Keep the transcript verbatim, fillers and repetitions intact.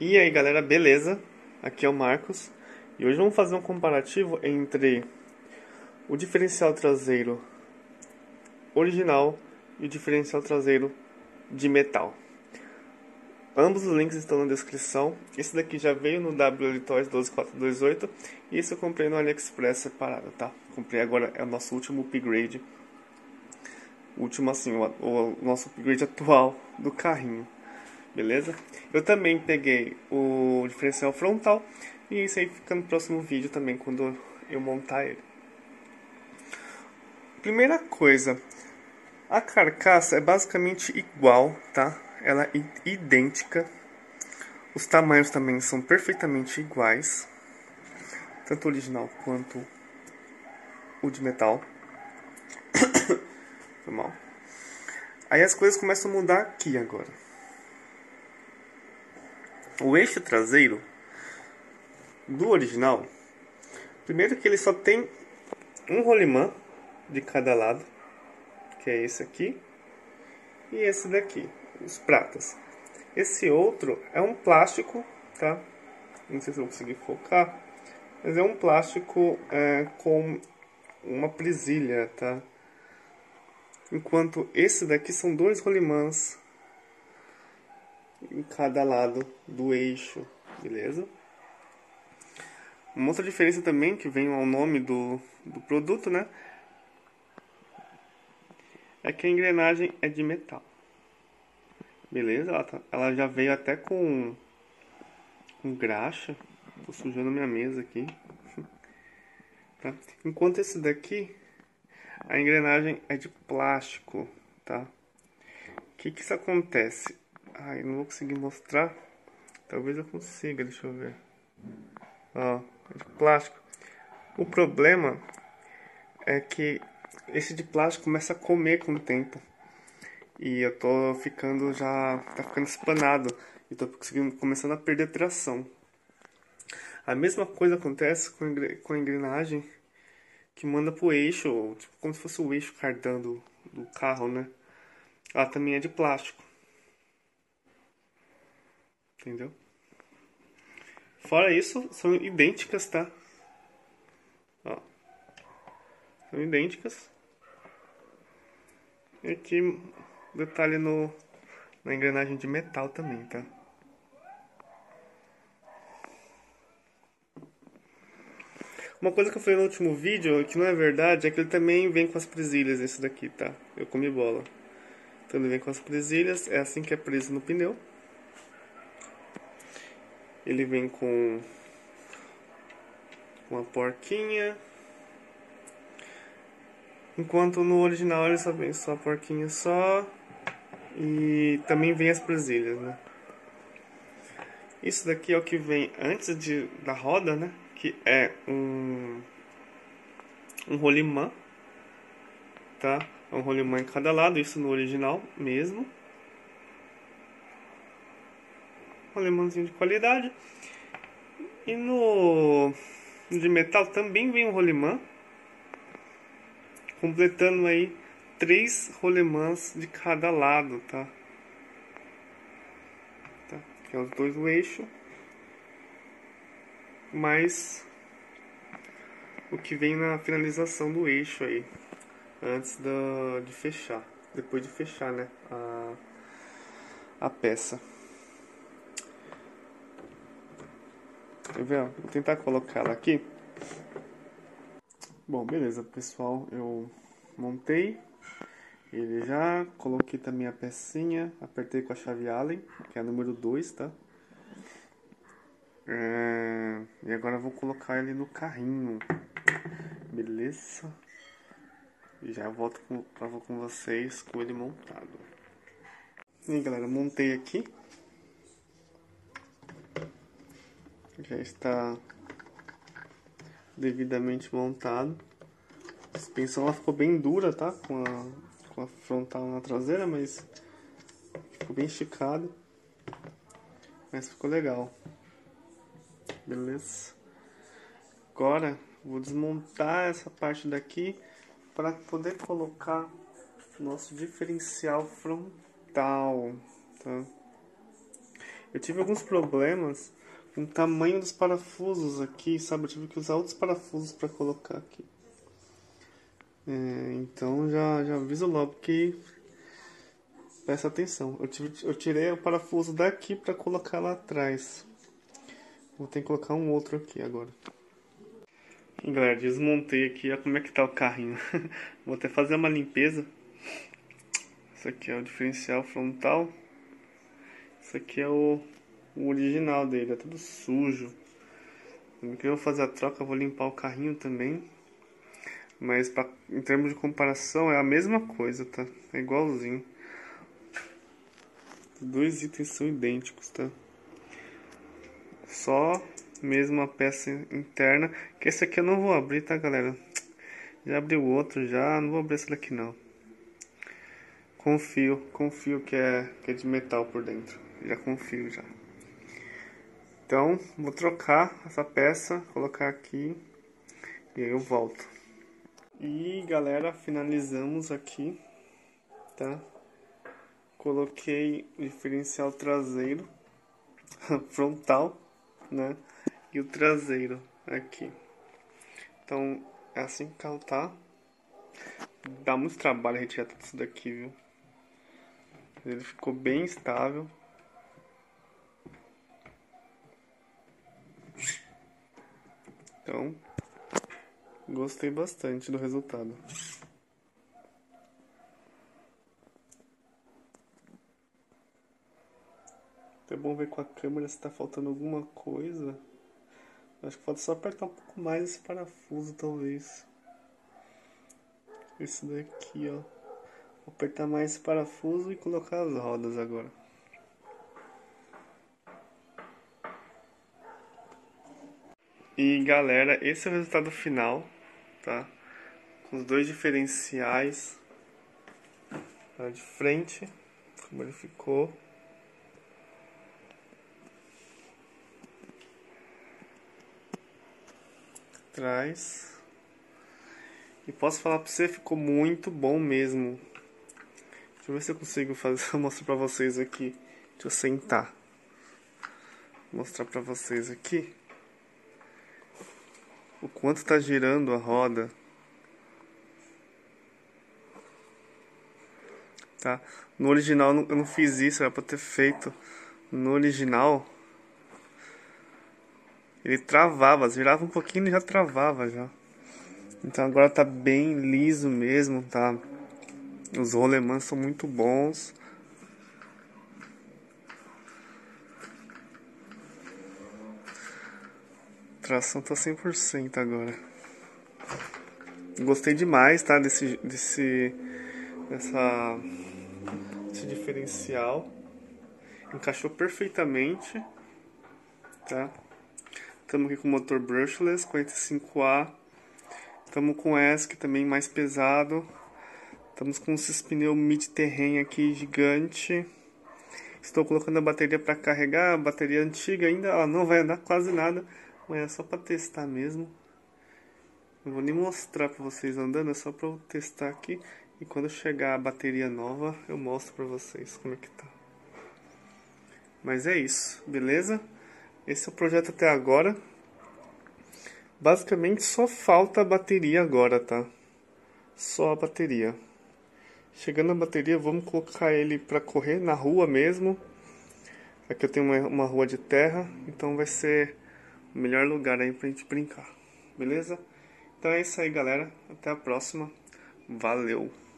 E aí galera, beleza? Aqui é o Marcos e hoje vamos fazer um comparativo entre o diferencial traseiro original e o diferencial traseiro de metal. Ambos os links estão na descrição. Esse daqui já veio no W L Toys doze mil quatrocentos e vinte e oito e esse eu comprei no AliExpress separado, tá? Comprei agora, é o nosso último upgrade. O último assim, o, o nosso upgrade atual do carrinho. Beleza? Eu também peguei o diferencial frontal e isso aí fica no próximo vídeo também quando eu montar ele. Primeira coisa, a carcaça é basicamente igual, tá? Ela é idêntica. Os tamanhos também são perfeitamente iguais, tanto o original quanto o de metal. Foi mal. Aí as coisas começam a mudar aqui agora. O eixo traseiro do original, primeiro que ele só tem um rolimã de cada lado, que é esse aqui e esse daqui, os pratas. Esse outro é um plástico, tá? Não sei se eu vou conseguir focar, mas é um plástico é, com uma presilha, tá? Enquanto esse daqui são dois rolimãs em cada lado do eixo, beleza? Uma outra diferença também, que vem ao nome do, do produto, né? É que a engrenagem é de metal. Beleza? Ela, tá, ela já veio até com, com graxa. Tô sujando minha mesa aqui. Tá? Enquanto esse daqui, a engrenagem é de plástico, tá? O que que isso acontece? Ai, não vou conseguir mostrar. Talvez eu consiga, deixa eu ver. Ó, é de plástico. O problema é que esse de plástico começa a comer com o tempo. E eu tô ficando já... tá ficando espanado. E tô conseguindo, começando a perder tração. A mesma coisa acontece com a engrenagem que manda pro eixo, tipo, como se fosse o eixo cardan do, do carro, né? Ela também é de plástico. Entendeu? Fora isso, são idênticas, tá? Ó. São idênticas. E aqui, detalhe no, na engrenagem de metal também, tá? Uma coisa que eu falei no último vídeo, que não é verdade, é que ele também vem com as presilhas, esse daqui, tá? Eu comi bola. Então ele vem com as presilhas, é assim que é preso no pneu. Ele vem com uma porquinha. Enquanto no original ele só vem só a porquinha só. E também vem as presilhas, né? Isso daqui é o que vem antes de, da roda, né? Que é um, um rolimã, tá? É um rolimã em cada lado, isso no original mesmo. Rolimãzinho de qualidade. E no de metal também vem um rolimã, completando aí três rolimãs de cada lado, tá? Tá? Que é os dois do eixo, mais o que vem na finalização do eixo aí, antes da, de fechar, depois de fechar, né, a, a peça. Quer ver? Vou tentar colocar ela aqui. Bom, beleza, pessoal, eu montei ele já, coloquei também a pecinha, apertei com a chave Allen, que é a número dois, tá? É... E agora eu vou colocar ele no carrinho, beleza? E já volto com, pra, com vocês com ele montado. E aí, galera, montei aqui. Já está devidamente montado. A suspensão ela ficou bem dura, tá? Com a, com a frontal na traseira, mas ficou bem esticado. Mas ficou legal. Beleza? Agora vou desmontar essa parte daqui para poder colocar nosso diferencial frontal, tá? Eu tive alguns problemas com o tamanho dos parafusos aqui, sabe? Eu tive que usar outros parafusos para colocar aqui. É, então já, já aviso logo que presta atenção. Eu, tive, eu tirei o parafuso daqui para colocar lá atrás. Vou ter que colocar um outro aqui agora. E galera, desmontei aqui, olha como é que tá o carrinho. Vou até fazer uma limpeza. Isso aqui é o diferencial frontal. Isso aqui é o, o original dele, é tudo sujo. No que eu vou fazer a troca, eu vou limpar o carrinho também. Mas pra, em termos de comparação é a mesma coisa, tá? É igualzinho. Os dois itens são idênticos, tá? Só mesmo a peça interna. Que esse aqui eu não vou abrir, tá, galera? Já abri o outro já, não vou abrir esse daqui não. Confio, confio que é, que é de metal por dentro. Já confio já. Então, vou trocar essa peça, colocar aqui e aí eu volto. E galera, finalizamos aqui, tá? Coloquei o diferencial traseiro, frontal, né? E o traseiro aqui. Então, é assim que o carro tá. Dá muito trabalho retirar tudo isso daqui, viu? Ele ficou bem estável. Então, gostei bastante do resultado. É bom ver com a câmera se tá faltando alguma coisa. Acho que falta só apertar um pouco mais esse parafuso, talvez. Esse daqui, ó. Vou apertar mais esse parafuso e colocar as rodas agora. E galera, esse é o resultado final, tá? Com os dois diferenciais, tá? De frente, como ele ficou. Atrás. E posso falar pra você, ficou muito bom mesmo. Deixa eu ver se eu consigo fazer, eu mostro pra vocês aqui. Deixa eu sentar. Vou mostrar pra vocês aqui o quanto tá girando a roda. Tá? No original eu não fiz isso, era pra ter feito. No original ele travava, virava um pouquinho e já travava já. Então agora tá bem liso mesmo, tá? Os rolemãs são muito bons. A tração tá cem por cento agora. Gostei demais, tá? Desse, desse, dessa, esse diferencial. Encaixou perfeitamente, tá? Estamos aqui com o motor brushless quarenta e cinco A. Estamos com E S C também mais pesado. Estamos com esses pneu mid-terrain aqui gigante. Estou colocando a bateria para carregar. A bateria antiga ainda, ela não vai andar quase nada. Mas é só para testar mesmo. Não vou nem mostrar para vocês andando, é só para eu testar aqui. E quando chegar a bateria nova, eu mostro para vocês como é que tá. Mas é isso, beleza? Esse é o projeto até agora. Basicamente só falta a bateria agora, tá? Só a bateria. Chegando a bateria, vamos colocar ele pra correr na rua mesmo. Aqui eu tenho uma, uma rua de terra, então vai ser o melhor lugar aí pra gente brincar. Beleza? Então é isso aí, galera. Até a próxima. Valeu!